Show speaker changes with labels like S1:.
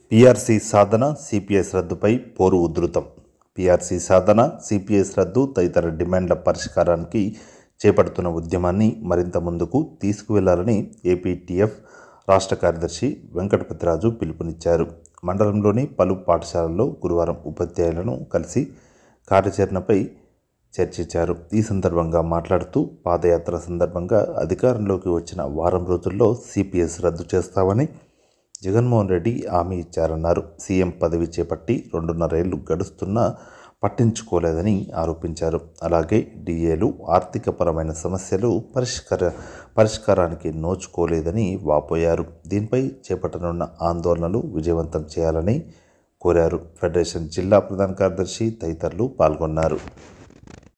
S1: PRC సాధన, CPS రద్దుపై పోరు ఉధృతం. PRC సాధన, CPS రద్దు తదితర డిమాండ్ల పరిష్కారానికి చేపడుతున్న ఉద్యమాన్ని మరింత ముందుకు తీసుకువెళ్లాలని ఏపీటీఎఫ్ రాష్ట్ర కార్యదర్శి వెంకటపతిరాజు పిలుపునిచ్చారు. మండలంలోని పలు పాఠశాలల్లో గురువారం ఉపాధ్యాయులను కలిసి కార్యాచరణపై చర్చించారు. ఈ సందర్భంగా మాట్లాడుతూ, పాదయాత్ర సందర్భంగా అధికారంలోకి వచ్చిన వారం రోజుల్లో సిపిఎస్ రద్దు చేస్తామని జగన్మోహన్ రెడ్డి హామీ ఇచ్చారన్నారు. సీఎం పదవి చేపట్టి 2.5 ఏళ్లు గడుస్తున్నా పట్టించుకోలేదని ఆరోపించారు. అలాగే డిఏలు, ఆర్థికపరమైన సమస్యలు పరిష్కారానికి నోచుకోలేదని వాపోయారు. దీనిపై చేపట్టనున్న ఆందోళనలు విజయవంతం చేయాలని కోరారు. ఫెడరేషన్ జిల్లా ప్రధాన కార్యదర్శి తదితరులు పాల్గొన్నారు.